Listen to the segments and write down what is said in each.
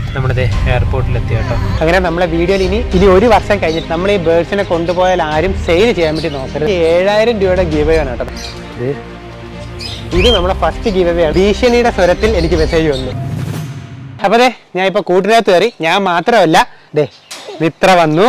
നമ്മുടെ എയർപോർട്ടിലെത്തി കേട്ടോ. അങ്ങനെ നമ്മളെ വീഡിയോയിൽ ഇനി ഒരു വർഷം കഴിഞ്ഞിട്ട് നമ്മൾ ഈ ബേർഡ്സിനെ കൊണ്ടുപോയാൽ ആരും സെയിൽ ചെയ്യാൻ വേണ്ടി നോക്കരുത്. 7000 രൂപയുടെ ഗീവ് ആണ് കേട്ടോ. ഇത് നമ്മുടെ ഫസ്റ്റ് ഗീവ് ആണ്. ഭീഷണിയുടെ സ്വരത്തിൽ എനിക്ക് മെസ്സേജ് വന്നു. അപ്പൊ ഞാൻ ഇപ്പൊ കൂട്ടിനകത്ത് കയറി. ഞാൻ മാത്രമല്ല, മിത്ര വന്നു,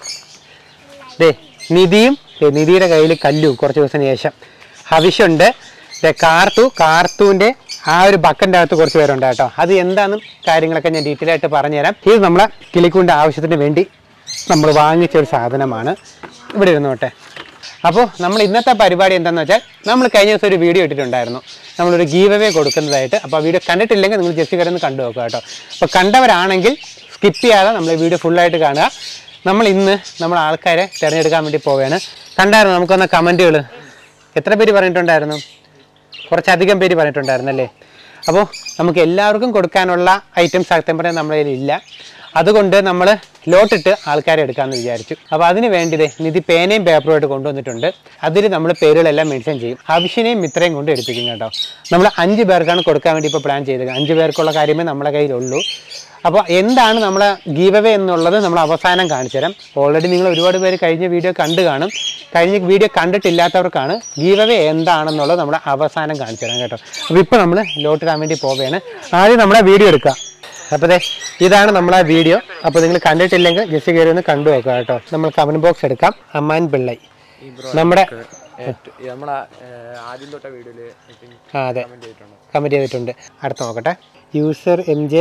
നിധിയുടെ കയ്യിൽ കല്ലു കുറച്ച് ദിവസത്തിന് ശേഷം, ഹവിഷുണ്ട്, കാർത്തൂന്റെ ആ ഒരു ബക്കൻ്റെ അകത്ത് കുറച്ച് പേരുണ്ട് കേട്ടോ. അത് എന്താണെന്നും കാര്യങ്ങളൊക്കെ ഞാൻ ഡീറ്റെയിൽ ആയിട്ട് പറഞ്ഞുതരാം. ഇത് നമ്മളെ കിളിക്കൂൻ്റെ ആവശ്യത്തിന് വേണ്ടി നമ്മൾ വാങ്ങിച്ചൊരു സാധനമാണ്. ഇവിടെ ഇരുന്നോട്ടെ. അപ്പോൾ നമ്മൾ ഇന്നത്തെ പരിപാടി എന്താണെന്ന് വെച്ചാൽ, നമ്മൾ കഴിഞ്ഞ ദിവസം ഒരു വീഡിയോ ഇട്ടിട്ടുണ്ടായിരുന്നു, നമ്മളൊരു ഗീവ് അവേ കൊടുക്കുന്നതായിട്ട്. അപ്പോൾ ആ വീഡിയോ കണ്ടിട്ടില്ലെങ്കിൽ നിങ്ങൾ ജസ്റ്റ് കിടന്ന് കണ്ടു നോക്കുക കേട്ടോ. അപ്പോൾ കണ്ടവരാണെങ്കിൽ സ്കിപ്പ് ചെയ്യാതെ നമ്മൾ വീഡിയോ ഫുള്ളായിട്ട് കാണുക. നമ്മൾ ഇന്ന് നമ്മൾ ആൾക്കാരെ തിരഞ്ഞെടുക്കാൻ വേണ്ടി പോവുകയാണ്. കണ്ടായിരുന്നു നമുക്കൊന്ന് കമൻറ്റുകൾ എത്ര പേര് പറഞ്ഞിട്ടുണ്ടായിരുന്നു? കുറച്ചധികം പേര് പറഞ്ഞിട്ടുണ്ടായിരുന്നല്ലേ. അപ്പോൾ നമുക്ക് എല്ലാവർക്കും കൊടുക്കാനുള്ള ഐറ്റംസ് സത്യം പറഞ്ഞാൽ നമ്മുടെ കയ്യിൽ ഇല്ല. അതുകൊണ്ട് നമ്മൾ ലോട്ടിട്ട് ആൾക്കാരെ എടുക്കാമെന്ന് വിചാരിച്ചു. അപ്പോൾ അതിന് വേണ്ടി നിധി പേനയും പേപ്പറുമായിട്ട് കൊണ്ടുവന്നിട്ടുണ്ട്. അതിൽ നമ്മൾ പേരുകളെല്ലാം മെൻഷൻ ചെയ്യും. ഹവിഷിനെയും മിത്രയും കൊണ്ട് എടുപ്പിക്കും കേട്ടോ. നമ്മൾ 5 പേർക്കാണ് കൊടുക്കാൻ വേണ്ടി ഇപ്പോൾ പ്ലാൻ ചെയ്തത്. 5 പേർക്കുള്ള കാര്യമേ നമ്മുടെ കയ്യിലുള്ളൂ. അപ്പോൾ എന്താണ് നമ്മളെ ഗീവ് അവേ എന്നുള്ളത് നമ്മൾ അവസാനം കാണിച്ചു തരാം. ഓൾറെഡി നിങ്ങൾ ഒരുപാട് പേര് കഴിഞ്ഞ വീഡിയോ കണ്ടു കാണും. കഴിഞ്ഞ വീഡിയോ കണ്ടിട്ടില്ലാത്തവർക്കാണ് ഗീവ് അവേ എന്താണെന്നുള്ളത് നമ്മൾ അവസാനം കാണിച്ചു തരാം കേട്ടോ. അപ്പോൾ ഇപ്പോൾ നമ്മൾ ലോട്ടിടാൻ വേണ്ടി പോവുകയാണ്. ആദ്യം നമ്മളെ വീഡിയോ എടുക്കുക. അപ്പോൾ ഇതാണ് നമ്മളെ വീഡിയോ. അപ്പോൾ നിങ്ങൾ കണ്ടിട്ടില്ലെങ്കിൽ ജസ്റ്റ് കയറി ഒന്ന് കണ്ടു നോക്കുക കേട്ടോ. നമ്മൾ കമൻറ്റ് ബോക്സ് എടുക്കാം. അമ്മാൻ പിള്ളൈ നമ്മുടെ അതെ കമൻറ്റ് ചെയ്തിട്ടുണ്ട്. അടുത്ത് നോക്കട്ടെ. User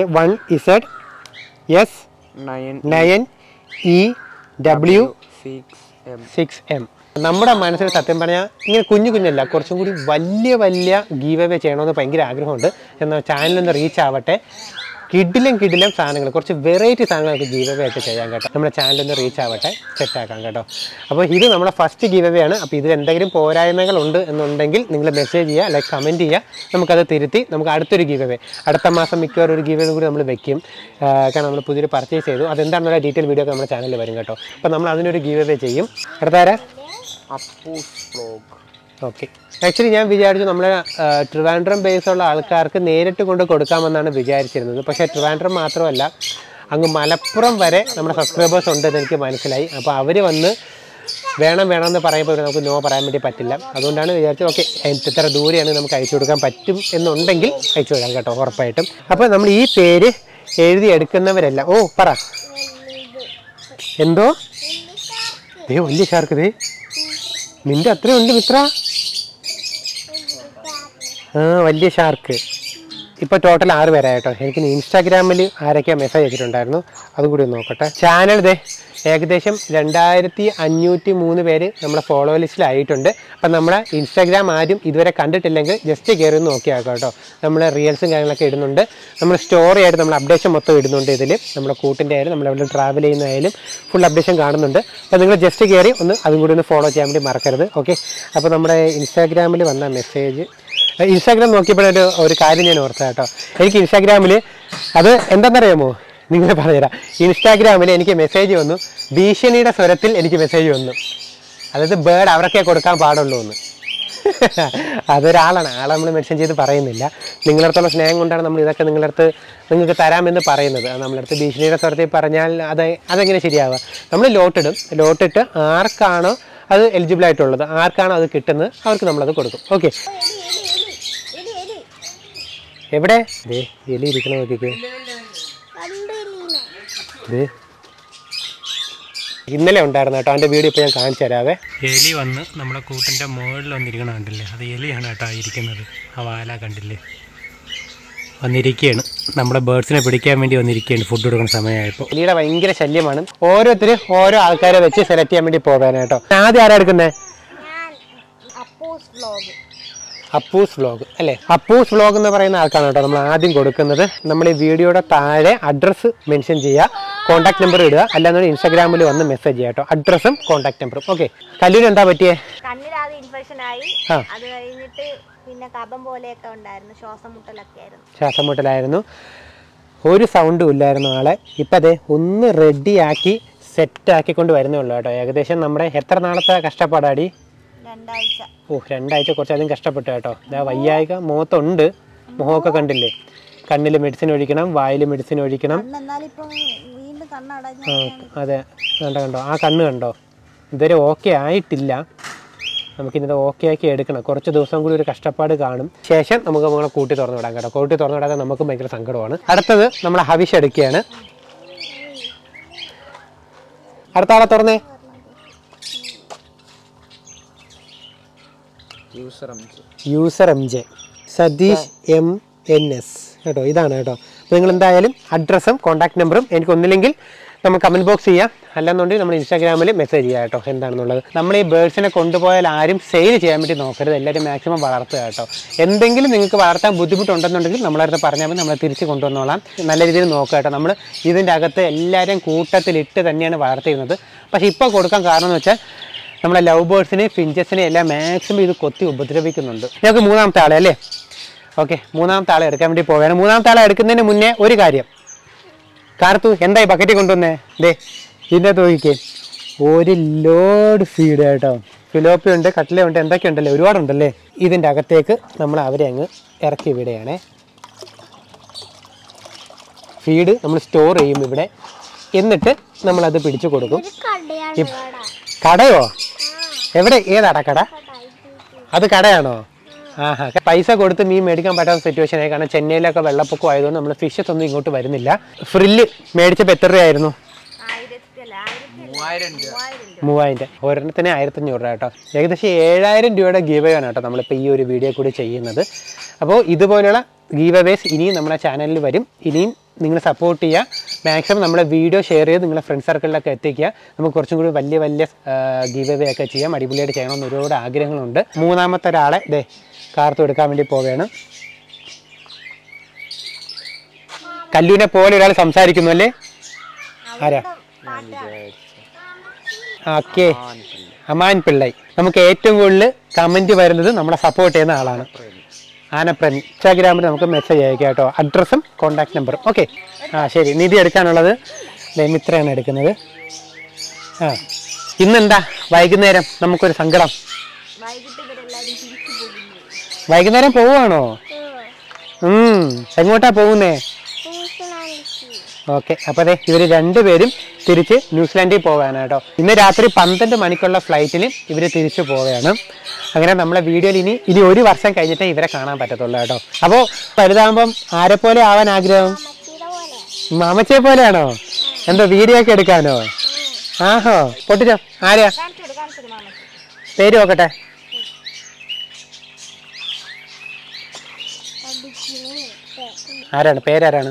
MJ1Z9EW6M. നമ്മുടെ മനസ്സിൽ സത്യം പറഞ്ഞാൽ ഇങ്ങനെ കുഞ്ഞല്ല, കുറച്ചും കൂടി വലിയ ഗീവ് അവേ ചെയ്യണമെന്ന് ഭയങ്കര ആഗ്രഹമുണ്ട്. എന്നാൽ ചാനലൊന്ന് റീച്ച് ആവട്ടെ. കിടിലം സാധനങ്ങൾ, കുറച്ച് വെറൈറ്റി സാധനങ്ങളൊക്കെ ഗീവ് അവേ ആയിട്ട് ചെയ്യാൻ കേട്ടോ. നമ്മുടെ ചാനലൊന്ന് റീച്ച് ആവട്ടെ, സെറ്റാക്കാം കേട്ടോ. അപ്പോൾ ഇത് നമ്മുടെ ഫസ്റ്റ് ഗീവ് അവേ ആണ്. അപ്പോൾ ഇതിൽ എന്തെങ്കിലും പോരായ്മകളുണ്ട് എന്നുണ്ടെങ്കിൽ നിങ്ങൾ മെസ്സേജ് ചെയ്യുക, ലൈക്ക് കമൻറ്റ് ചെയ്യുക. നമുക്കത് തിരുത്തി നമുക്ക് അടുത്തൊരു ഗീവ് അവേ, അടുത്ത മാസം മിക്കവാറും ഒരു ഗീവ് അവേ കൂടി നമ്മൾ വെക്കും. കാരണം നമ്മൾ പുതിയൊരു പർച്ചേസ് ചെയ്തു. അതെന്താണെന്നുള്ള ഡീറ്റെയിൽ വീഡിയോ ഒക്കെ നമ്മുടെ ചാനലിൽ വരും കേട്ടോ. അപ്പോൾ നമ്മൾ അതിനൊരു ഗീവ് അവേ ചെയ്യും. അടുത്താരാ? അപ്പൂസ് വ്ലോഗ്. ഓക്കെ. ആക്ച്വലി ഞാൻ വിചാരിച്ചു നമ്മൾ ട്രിവാൻഡ്രം ബേസുള്ള ആൾക്കാർക്ക് നേരിട്ട് കൊണ്ട് കൊടുക്കാമെന്നാണ് വിചാരിച്ചിരുന്നത്. പക്ഷേ ട്രിവാൻഡ്രം മാത്രമല്ല, അങ്ങ് മലപ്പുറം വരെ നമ്മുടെ സബ്സ്ക്രൈബേഴ്സ് ഉണ്ടെന്ന് എനിക്ക് മനസ്സിലായി. അപ്പോൾ അവർ വന്ന് വേണമെന്ന് പറയുമ്പോൾ നമുക്ക് നോ പറയാൻ വേണ്ടി പറ്റില്ല. അതുകൊണ്ടാണ് വിചാരിച്ചത് ഓക്കെ ഇത്ര ദൂരെയാണ് നമുക്ക് അയച്ചു കൊടുക്കാൻ പറ്റും എന്നുണ്ടെങ്കിൽ അയച്ചു കൊടുക്കാം കേട്ടോ, ഉറപ്പായിട്ടും. അപ്പോൾ നമ്മൾ ഈ പേര് എഴുതി എടുക്കുന്നവരെല്ലാം പറ എന്തോ വലിയ ഷാർക്ക് നിന്റെ അത്രയുണ്ട് മിത്ര. വലിയ ഷാർക്ക്. ഇപ്പോൾ ടോട്ടൽ 6 പേരാണ് കേട്ടോ. എനിക്ക് ഇൻസ്റ്റാഗ്രാമിൽ ആരൊക്കെയാണ് മെസ്സേജ് അയച്ചിട്ടുണ്ടായിരുന്നു, അതും കൂടി നോക്കട്ടെ. ചാനൽ ഏകദേശം 2503 പേര് നമ്മുടെ ഫോളോ ലിസ്റ്റിലായിട്ടുണ്ട്. അപ്പം നമ്മുടെ ഇൻസ്റ്റാഗ്രാം ആരും ഇതുവരെ കണ്ടിട്ടില്ലെങ്കിൽ ജസ്റ്റ് കയറി ഒന്ന് നോക്കിയാൽ കേട്ടോ. നമ്മൾ റീൽസും കാര്യങ്ങളൊക്കെ ഇടുന്നുണ്ട്. നമ്മൾ സ്റ്റോറി ആയിട്ട് നമ്മൾ അപ്ഡേഷൻ മൊത്തം ഇടുന്നുണ്ട്. ഇതിൽ നമ്മുടെ കൂട്ടിൻ്റെ ആയാലും നമ്മളെവിടെ ട്രാവൽ ചെയ്യുന്നതായാലും ഫുൾ അപ്ഡേഷൻ കാണുന്നുണ്ട്. അപ്പോൾ നിങ്ങൾ ജസ്റ്റ് കയറി അതും കൂടി ഒന്ന് ഫോളോ ചെയ്യാൻ വേണ്ടി മറക്കരുത്. ഓക്കെ. അപ്പോൾ നമ്മുടെ ഇൻസ്റ്റാഗ്രാമിൽ വന്ന മെസ്സേജ്, ഇൻസ്റ്റാഗ്രാം നോക്കിയപ്പോഴൊരു ഒരു കാര്യം ഞാൻ ഓർത്ത കേട്ടോ. എനിക്ക് ഇൻസ്റ്റാഗ്രാമിൽ അത് എന്താണെന്നറിയാമോ, നിങ്ങളെ പറഞ്ഞുതരാം. ഇൻസ്റ്റാഗ്രാമിൽ എനിക്ക് മെസ്സേജ് വന്നു, ഭീഷണിയുടെ സ്വരത്തിൽ എനിക്ക് മെസ്സേജ് വന്നു. അതായത് ബേർഡ് അവർക്കേ കൊടുക്കാൻ പാടുള്ളൂ എന്ന്. അതൊരാളാണ്, ആളെ നമ്മൾ മെൻഷൻ ചെയ്ത് പറയുന്നില്ല. നിങ്ങളടുത്തുള്ള സ്നേഹം കൊണ്ടാണ് നമ്മൾ ഇതൊക്കെ നിങ്ങൾക്ക് തരാമെന്ന് പറയുന്നത്. നമ്മളടുത്ത് ഭീഷണിയുടെ സ്വരത്തിൽ പറഞ്ഞാൽ അതെങ്ങനെ ശരിയാവുക? നമ്മൾ ലോട്ടിട്ട് ആർക്കാണോ അത് എലിജിബിൾ ആയിട്ടുള്ളത്, ആർക്കാണോ അത് കിട്ടുന്നത് അവർക്ക് നമ്മളത് കൊടുക്കും. ഓക്കെ. എവിടെ എലി ഇരിക്കണ നോക്കിക്കേ. ഇന്നലെ ഉണ്ടായിരുന്നു കേട്ടോ, അതിൻ്റെ വീഡിയോ ഇപ്പോൾ ഞാൻ കാണിച്ചു തരാവേ. എലി വന്ന് നമ്മുടെ കൂട്ടിൻ്റെ മുകളിൽ വന്നിരിക്കണ കണ്ടില്ലേ, അത് എലിയാണ് കേട്ടോ ഇരിക്കുന്നത്. ആ വാല കണ്ടില്ലേ, വന്നിരിക്കുകയാണ്. നമ്മുടെ ബേർഡ്സിനെ പിടിക്കാൻ വേണ്ടി വന്നിരിക്കുകയാണ് ഫുഡ് കൊടുക്കുന്ന സമയമായപ്പോൾ. എലിയുടെ ഭയങ്കര ശല്യമാണ്. ഓരോരുത്തരും ഓരോ ആൾക്കാരെ വെച്ച് സെലക്ട് ചെയ്യാൻ വേണ്ടി പോകാനായിട്ടോ. ആദ്യം ആരാ എടുക്കുന്നത്? അപ്പൂസ് വ്ലോഗ് അല്ലേ. അപ്പൂസ് വ്ലോഗ് എന്ന് പറയുന്ന ആൾക്കാണ് കേട്ടോ നമ്മൾ ആദ്യം കൊടുക്കുന്നത്. നമ്മൾ ഈ വീഡിയോയുടെ താഴെ അഡ്രസ്സ് മെൻഷൻ ചെയ്യുക, കോൺടാക്ട് നമ്പർ ഇടുക, അല്ലാതെ ഇൻസ്റ്റാഗ്രാമിൽ വന്ന് മെസ്സേജ് ചെയ്യാം കേട്ടോ, അഡ്രസ്സും കോൺടാക്ട് നമ്പറും. ഓക്കെ. കല്ലൂര് എന്താ പറ്റിയേ? പിന്നെ കഫം പോലെയൊക്കെ ഉണ്ടായിരുന്നു, ശ്വാസം മുട്ടലായിരുന്നു. ഒരു സൗണ്ടും ഇല്ലായിരുന്നു ആളെ. ഇപ്പം ഒന്ന് റെഡിയാക്കി സെറ്റാക്കിക്കൊണ്ട് വരുന്നേ ഉള്ളൂ കേട്ടോ. ഏകദേശം നമ്മുടെ എത്ര നാളത്തെ കഷ്ടപ്പാടാടി? 2 ആഴ്ച. 2 ആഴ്ച കുറച്ചധികം കഷ്ടപ്പെട്ടു കേട്ടോ. ഇതാ വയ്യായിക മുഖത്തുണ്ട്, മുഖമൊക്കെ കണ്ടില്ലേ. കണ്ണിൽ മെഡിസിൻ ഒഴിക്കണം, വായിൽ മെഡിസിൻ ഒഴിക്കണം. അതെ, കണ്ടോ ആ കണ്ണ് കണ്ടോ, ഇതുവരെ ഓക്കെ ആയിട്ടില്ല. നമുക്കിന്നത് ഓക്കെ ആക്കി എടുക്കണം. കുറച്ച് ദിവസം കൂടി ഒരു കഷ്ടപ്പാട് കാണും. ശേഷം നമുക്ക് നമ്മളെ കൂട്ടി തുറന്നു വിടാം കേട്ടോ. കൂട്ടി തുറന്നു വിടാതെ നമുക്ക് ഭയങ്കര സങ്കടമാണ്. അടുത്തത് നമ്മളെ ഹവിഷ് എടുക്കുകയാണ്. അടുത്ത ആളെ തുറന്നേ. യൂസർ MJ സതീഷ് MNS കേട്ടോ, ഇതാണ് കേട്ടോ. അപ്പോൾ നിങ്ങൾ എന്തായാലും അഡ്രസ്സും കോൺടാക്ട് നമ്പറും എനിക്ക് ഒന്നില്ലെങ്കിൽ നമ്മൾ കമൻറ്റ് ബോക്സ് ചെയ്യാം, അല്ലെന്നുണ്ടെങ്കിൽ നമ്മൾ ഇൻസ്റ്റാഗ്രാമിൽ മെസ്സേജ് ചെയ്യാം കേട്ടോ എന്താണെന്നുള്ളത്. നമ്മൾ ഈ ബേഡ്സിനെ കൊണ്ടുപോയാൽ ആരും സെയിൽ ചെയ്യാൻ വേണ്ടി നോക്കരുത്, എല്ലാവരും മാക്സിമം വളർത്തുക കേട്ടോ. എന്തെങ്കിലും നിങ്ങൾക്ക് വളർത്താൻ ബുദ്ധിമുട്ടുണ്ടെന്നുണ്ടെങ്കിൽ നമ്മളടുത്ത് പറഞ്ഞാൽ മതി, നമ്മൾ തിരിച്ച് കൊണ്ടുവന്നോളാം. നല്ല രീതിയിൽ നോക്കുക കേട്ടോ. നമ്മൾ ഇതിൻ്റെ അകത്ത് എല്ലാവരും കൂട്ടത്തിലിട്ട് തന്നെയാണ് വളർത്തിയിരുന്നത്. പക്ഷേ ഇപ്പോൾ കൊടുക്കാൻ കാരണം എന്ന് വെച്ചാൽ നമ്മളെ ലവ് ബേഡ്സിനെ ഫിഞ്ചസിനെ എല്ലാം മാക്സിമം ഇത് കൊത്തി ഉപദ്രവിക്കുന്നുണ്ട്. ഞങ്ങൾക്ക് മൂന്നാമത്തെ ആളെ അല്ലേ? ഓക്കെ, മൂന്നാമത്തെ ആളെ എടുക്കാൻ വേണ്ടി പോവുകയാണ്. മൂന്നാമത്തെ ആളെ എടുക്കുന്നതിന് മുന്നേ ഒരു കാര്യം, കാർത്തു എന്തായി ബക്കറ്റ് കൊണ്ടുവന്നേ? ദേ ഇതിൻ്റെ നോക്കിക്കേ, ഒരു ലോഡ് ഫീഡ് കേട്ടോ. ഫിലോപ്പിയുണ്ട്, കട്ട്ലയുണ്ട്, എന്തൊക്കെയുണ്ടല്ലേ, ഒരുപാടുണ്ടല്ലേ. ഇതിൻ്റെ അകത്തേക്ക് നമ്മൾ അവരെ അങ്ങ് ഇറക്കി വിടുകയാണേ. ഫീഡ് നമ്മൾ സ്റ്റോർ ചെയ്യും ഇവിടെ, എന്നിട്ട് നമ്മളത് പിടിച്ചു കൊടുക്കും. കടയോ? എവിടെ, ഏതാടാ കട? അത് കടയാണോ? ആഹാ, പൈസ കൊടുത്ത് മീൻ മേടിക്കാൻ പറ്റാത്ത സിറ്റുവേഷൻ ആയി. കാരണം ചെന്നൈയിലൊക്കെ വെള്ളപ്പൊക്കം ആയതുകൊണ്ട് നമ്മൾ ഫിഷസ് ഒന്നും ഇങ്ങോട്ട് വരുന്നില്ല. ഫ്രില്ല് മേടിച്ചപ്പോൾ എത്ര രൂപയായിരുന്നു? 3000. ഒരെണ്ണത്തിന് 1500 രൂപ കേട്ടോ. ഏകദേശം 7000 രൂപയുടെ ഗീവ് ആണ് കേട്ടോ നമ്മളിപ്പോൾ ഈ ഒരു വീഡിയോ കൂടി ചെയ്യുന്നത്. അപ്പോൾ ഇതുപോലെയുള്ള ഗീവ് അവേസ് ഇനിയും നമ്മുടെ ചാനലിൽ വരും. ഇനിയും നിങ്ങൾ സപ്പോർട്ട് ചെയ്യുക, മാക്സിമം നമ്മളെ വീഡിയോ ഷെയർ ചെയ്ത് നിങ്ങളുടെ ഫ്രണ്ട് സർക്കിളിലൊക്കെ എത്തിക്കുക. നമുക്ക് കുറച്ചും കൂടി വലിയ വലിയ ഗീവ് അവേ ഒക്കെ ചെയ്യാം, അടിപൊളിയായിട്ട് ചെയ്യണമെന്ന് ഒരുപാട് ആഗ്രഹങ്ങളുണ്ട്. മൂന്നാമത്തെ ഒരാളെ ദേ കാർത്തു എടുക്കാൻ വേണ്ടി പോവുകയാണ്. കല്ലുവിനെ പോലെ ഒരാൾ സംസാരിക്കുന്നു അല്ലേ? ആരാ? ഓക്കെ, അമാൻ പിള്ളൈ. നമുക്ക് ഏറ്റവും കൂടുതൽ കമൻറ്റ് വരുന്നത് നമ്മളെ സപ്പോർട്ട് ചെയ്യുന്ന ആളാണ്. ആനപ്രൻ. ഇൻസ്റ്റാഗ്രാമിൽ നമുക്ക് മെസ്സേജ് അയക്കാം കേട്ടോ, അഡ്രസ്സും കോൺടാക്ട് നമ്പറും. ഓക്കെ, ശരി. നിധി എടുക്കാനുള്ളത് മിത്രയാണ് എടുക്കുന്നത്. ഇന്നെന്താ വൈകുന്നേരം നമുക്കൊരു സങ്കടം? വൈകുന്നേരം പോവുകയാണോ? എങ്ങോട്ടാ പോകുന്നേ? ഓക്കെ, അപ്പോൾ അതെ ഇവർ രണ്ടുപേരും തിരിച്ച് ന്യൂസിലാൻഡിൽ പോകാനാണ് കേട്ടോ. ഇന്ന് രാത്രി 12 മണിക്കുള്ള ഫ്ലൈറ്റിന് ഇവർ തിരിച്ചു പോവുകയാണ്. അങ്ങനെ നമ്മളെ വീഡിയോയിൽ ഇനി ഒരു വർഷം കഴിഞ്ഞിട്ടേ ഇവരെ കാണാൻ പറ്റത്തുള്ളൂ കേട്ടോ. അപ്പോൾ വലുതാകുമ്പം ആരെ പോലെ ആവാൻ ആഗ്രഹം? മാമച്ചയെ പോലെയാണോ? എന്തോ വീഡിയോ ഒക്കെ എടുക്കാനോ? ആഹോ, പൊട്ടിച്ചോ. ആരെയാ പേര് നോക്കട്ടെ? ആരാണ് പേരാരാണ്?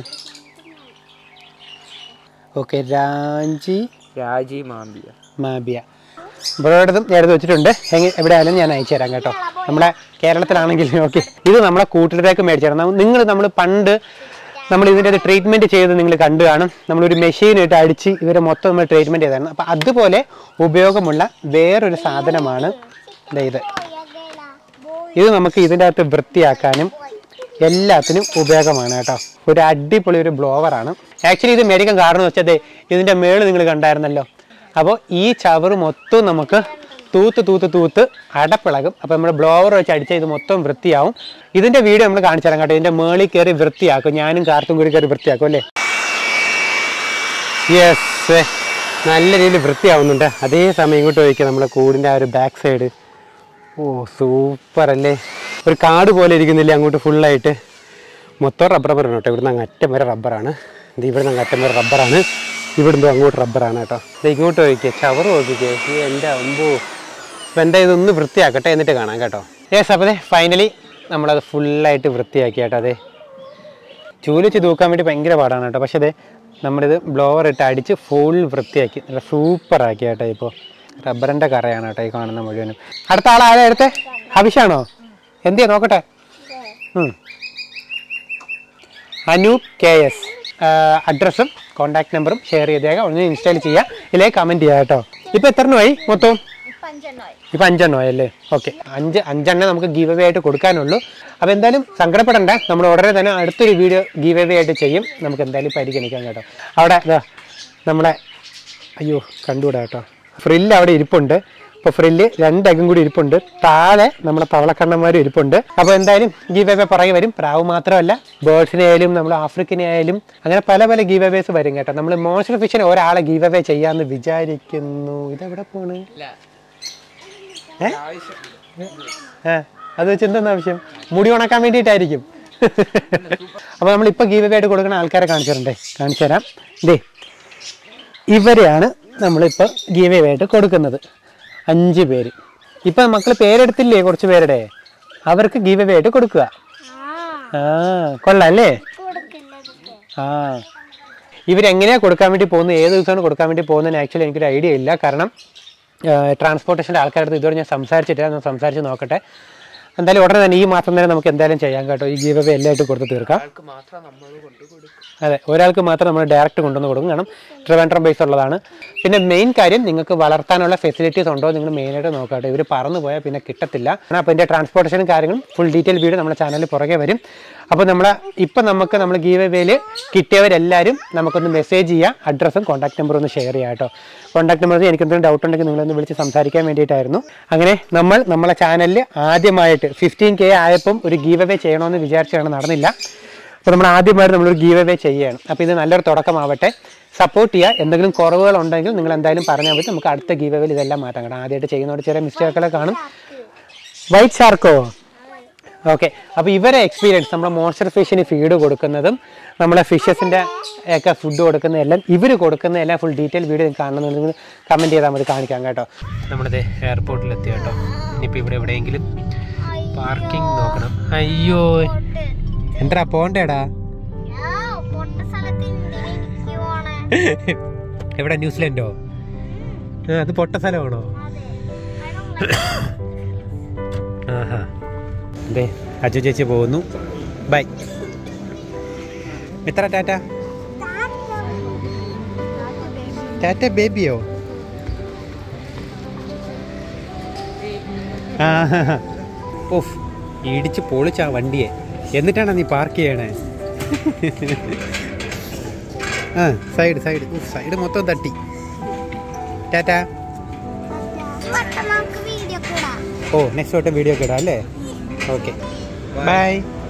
ഓക്കെ, രാജി മാബിയ. ബ്രോയുടേതും ഞാൻ എടുത്ത് വെച്ചിട്ടുണ്ട്. എവിടെയായാലും ഞാൻ അയച്ചു തരാം കേട്ടോ, നമ്മളെ കേരളത്തിലാണെങ്കിലും. ഓക്കെ, ഇത് നമ്മളെ കൂട്ടിലേക്ക് മേടിച്ചു തരാം. നമ്മൾ പണ്ട് നമ്മൾ ഇതിൻ്റെ ട്രീറ്റ്മെൻറ്റ് ചെയ്ത് നിങ്ങൾ കണ്ടു കാണും. നമ്മളൊരു മെഷീനിട്ട് അടിച്ച് ഇവരെ മൊത്തം നമ്മൾ ട്രീറ്റ്മെൻറ്റ് ചെയ്തായിരുന്നു. അപ്പോൾ അതുപോലെ ഉപയോഗമുള്ള വേറൊരു സാധനമാണ് ഇത്. ഇത് നമുക്ക് ഇതിൻ്റെ അകത്ത് വൃത്തിയാക്കാനും എല്ലാത്തിനും ഉപയോഗമാണ് കേട്ടോ. ഒരു അടിപൊളി ഒരു ബ്ലോവറാണ്. ആക്ച്വലി ഇത് മേടിക്കാൻ കാരണം എന്ന് വെച്ചാൽ ഇതിൻ്റെ മേള് നിങ്ങൾ കണ്ടായിരുന്നല്ലോ. അപ്പോൾ ഈ ചവറ് മൊത്തം നമുക്ക് തൂത്ത് അടപ്പിളകും. അപ്പോൾ നമ്മൾ ബ്ലോവർ വെച്ച് അടിച്ചാൽ ഇത് മൊത്തം വൃത്തിയാവും. ഇതിൻ്റെ വീഡിയോ നമ്മൾ കാണിച്ചു തരാം കേട്ടോ. ഇതിൻ്റെ മേളിൽ കയറി വൃത്തിയാക്കും, ഞാനും കാർത്തും കൂടി കയറി വൃത്തിയാക്കും അല്ലേ? യെസ്, നല്ല രീതിയിൽ വൃത്തിയാവുന്നുണ്ട്. അതേസമയം ഇങ്ങോട്ട് ചോദിക്കുക നമ്മളെ കൂടിൻ്റെ ആ ഒരു ബാക്ക് സൈഡ്. ഓ സൂപ്പർ അല്ലേ, ഒരു കാട് പോലെ ഇരിക്കുന്നില്ലേ അങ്ങോട്ട് ഫുള്ളായിട്ട്. മൊത്തം റബ്ബറാണ് കേട്ടോ. ഇവിടുന്ന് അങ്ങ് അറ്റം വരെ റബ്ബറാണ്. ഇത് ഇവിടുന്ന് അങ്ങ് അറ്റം വരെ റബ്ബറാണ്. ഇവിടുന്ന് അങ്ങോട്ട് റബ്ബറാണ് കേട്ടോ. ഇത് ഇങ്ങോട്ട് നോക്കിക്കുക, ചവറ് നോക്കിക്കേ. എൻ്റെ അമ്പോ. അപ്പം എന്താ ഇതൊന്ന് വൃത്തിയാക്കട്ടെ, എന്നിട്ട് കാണാം കേട്ടോ. യെസ്, അപ്പോൾ ഫൈനലി നമ്മളത് ഫുള്ളായിട്ട് വൃത്തിയാക്കി കേട്ടോ. അതെ ചൂല് വെച്ച് തൂക്കാൻ വേണ്ടി ഭയങ്കര പാടാണ് കേട്ടോ. പക്ഷേ അതെ നമ്മളിത് ബ്ലോവർ ഇട്ട് അടിച്ച് ഫുൾ വൃത്തിയാക്കി നല്ല സൂപ്പറാക്കി കേട്ടോ. ഇപ്പോൾ റബ്ബറിൻ്റെ കറയാണ് കേട്ടോ ഈ കാണുന്ന മുഴുവനും. അടുത്ത ആൾ ആരാ എടുത്തേ? ഹവിഷാണോ? എന്തിയാ നോക്കട്ടെ. അനൂപ് KS. അഡ്രസ്സും കോൺടാക്ട് നമ്പറും ഷെയർ ചെയ്തേക്കാം. ഒന്ന് ഇൻസ്റ്റാൾ ചെയ്യുക, ഇതിലേക്ക് കമൻറ്റ് ചെയ്യുക കേട്ടോ. ഇപ്പോൾ എത്ര എണ്ണമായി മൊത്തം? ഇപ്പം 5 എണ്ണമായി അല്ലേ? ഓക്കെ, 5 നമുക്ക് ഗീവ് അവേ ആയിട്ട് കൊടുക്കാനുള്ളൂ. അപ്പോൾ എന്തായാലും സങ്കടപ്പെടണ്ട, നമ്മൾ ഉടനെ തന്നെ അടുത്തൊരു വീഡിയോ ഗീവ് അവേ ആയിട്ട് ചെയ്യും. നമുക്ക് എന്തായാലും പരിഗണിക്കാം കേട്ടോ. അവിടെ നമ്മളെ അയ്യോ കണ്ടുകൂടാ കേട്ടോ, ഫ്രില്ല് അവിടെ ഇരിപ്പുണ്ട്. ഇപ്പോൾ ഫ്രില്ല് 2 എഗ്ഗും കൂടി ഇരിപ്പുണ്ട്. താഴെ നമ്മുടെ തവളക്കണ്ണന്മാരും ഇരിപ്പുണ്ട്. അപ്പോൾ എന്തായാലും ഗീവ് അവേ പുറകെ വരും. പ്രാവ് മാത്രമല്ല, ബേർഡ്സിനെ ആയാലും നമ്മൾ ആഫ്രിക്കനെ ആയാലും അങ്ങനെ പല പല ഗീവ് അവേസ് വരും കേട്ടോ. നമ്മൾ മോൺസ്റ്റർ ഫിഷിന് ഒരാളെ ഗീവ് അവേ ചെയ്യാമെന്ന് വിചാരിക്കുന്നു. ഇതെവിടെ പോണ്? അത് വെച്ച് എന്തെന്ന് ആവശ്യം? മുടി ഉണക്കാൻ വേണ്ടിയിട്ടായിരിക്കും. അപ്പോൾ നമ്മളിപ്പോൾ ഗീവ് അവേ ആയിട്ട് കൊടുക്കുന്ന ആൾക്കാരെ കാണിച്ചു തരാം. ഇതേ ഇവരെയാണ് നമ്മളിപ്പോൾ ഗീവ് അവേ ആയിട്ട് കൊടുക്കുന്നത്. 5 പേര്. ഇപ്പം മക്കൾ പേരെടുത്തില്ലേ കുറച്ച് പേരുടെ? അവർക്ക് ഗീവ് അവേ ആയിട്ട് കൊടുക്കുക. കൊള്ളാം അല്ലേ? ഇവരെങ്ങനെയാണ് കൊടുക്കാൻ വേണ്ടി പോകുന്നത്, ഏത് ദിവസമാണ് കൊടുക്കാൻ വേണ്ടി പോകുന്നതിന് ആക്ച്വലി എനിക്കൊരു ഐഡിയ ഇല്ല. കാരണം ട്രാൻസ്പോർട്ടേഷൻ്റെ ആൾക്കാരുടെ അടുത്ത് ഇതുവരെ ഞാൻ സംസാരിച്ചിട്ടില്ല. ഞാൻ സംസാരിച്ച് നോക്കട്ടെ. എന്തായാലും ഉടനെ തന്നെ ഈ മാസം തന്നെ നമുക്ക് എന്തായാലും ചെയ്യാൻ കേട്ടോ. ഈ ഗീവ് അവേ എല്ലായിട്ടും കൊടുത്ത് തീർക്കാം. അതെ, ഒരാൾക്ക് മാത്രം നമ്മൾ ഡയറക്റ്റ് കൊണ്ടുവന്ന് കൊടുക്കും. കാരണം ട്രിവാൻഡ്രം ബേസ് ഉള്ളതാണ്. പിന്നെ മെയിൻ കാര്യം നിങ്ങൾക്ക് വളർത്താനുള്ള ഫെസിലിറ്റീസ് ഉണ്ടോ നിങ്ങൾ മെയിനായിട്ട് നോക്കാട്ടോ. ഇവർ പറന്നു പോയാൽ പിന്നെ കിട്ടത്തില്ല. അപ്പോൾ ഇതിൻ്റെ ട്രാൻസ്പോർട്ടേഷനും കാര്യങ്ങളും ഫുൾ ഡീറ്റെയിൽ വീഡിയോ നമ്മുടെ ചാനലിൽ പുറകെ വരും. അപ്പോൾ നമ്മൾ ഗീവ് അവേയിൽ കിട്ടിയവരെല്ലാവരും നമുക്കൊന്ന് മെസ്സേജ് ചെയ്യുക. അഡ്രസ്സും കോൺടാക്ട് നമ്പറും ഒന്ന് ഷെയർ ചെയ്യാം കേട്ടോ. കോൺടാക്ട് നമ്പർ എനിക്ക് എന്തെങ്കിലും ഡൗട്ട് ഉണ്ടെങ്കിൽ നിങ്ങളൊന്ന് വിളിച്ച് സംസാരിക്കാൻ വേണ്ടിയിട്ടായിരുന്നു. അങ്ങനെ നമ്മളെ ചാനലിൽ ആദ്യമായിട്ട് 15K ആയപ്പം ഒരു ഗീവ് അവേ ചെയ്യണമെന്ന് വിചാരിച്ചാണ്, നടന്നില്ല. അപ്പോൾ നമ്മൾ ആദ്യമായിട്ട് നമ്മളൊരു ഗീവ് അവേ ചെയ്യുകയാണ്. അപ്പോൾ ഇത് നല്ലൊരു തുടക്കമാവട്ടെ. സപ്പോർട്ട് ചെയ്യുക. എന്തെങ്കിലും കുറവുകളുണ്ടെങ്കിൽ നിങ്ങൾ എന്തായാലും പറഞ്ഞാൽ മതി. നമുക്ക് അടുത്ത ഗീവ് അവേയിൽ ഇതെല്ലാം മാറ്റാം കേട്ടോ. ആദ്യമായിട്ട് ചെയ്യുന്നതോട് ചെറിയ മിസ്റ്റേക്കുകളൊക്കെ കാണും. വൈറ്റ് ഷാർക്കോ? ഓക്കെ. അപ്പോൾ ഇവരെ എക്സ്പീരിയൻസ്, നമ്മുടെ മോൺസ്റ്റർ ഫിഷിന് ഫീഡ് കൊടുക്കുന്നതും നമ്മളെ ഫിഷസിൻ്റെ ഒക്കെ ഫുഡ് കൊടുക്കുന്നതെല്ലാം ഇവർ കൊടുക്കുന്നതെല്ലാം ഫുൾ ഡീറ്റെയിൽ വീഡിയോ കാണണമെന്നുണ്ടെങ്കിൽ കമൻറ്റ് ചെയ്താൽ മതി, കാണിക്കാം കേട്ടോ. നമ്മളിത് എയർപോർട്ടിലെത്തി കേട്ടോ. ഇനിയിപ്പോൾ ഇവിടെ എവിടെയെങ്കിലും പാർക്കിംഗ് നോക്കണം. അയ്യോ, എന്താ പോണ്ടേടാ? എവിടെ? ന്യൂസിലൻഡോ? അത് പൊട്ട സ്ഥലമാണോ? ആഹാ. അതെ, അജു ചേച്ചി പോകുന്നു. ബൈ. എത്ര ടാറ്റ? ടാറ്റ ബേബിയോ? ഓഫ്, ഇടിച്ച് പൊളിച്ചാ വണ്ടിയെ. എന്നിട്ടാണ് നീ പാർക്ക് ചെയ്യണേ? സൈഡ് മൊത്തം തട്ടി. ടാറ്റ. നെക്സ്റ്റ് വട്ടം വീഡിയോ ഒക്കെ ഇടാം അല്ലേ? Okay, by.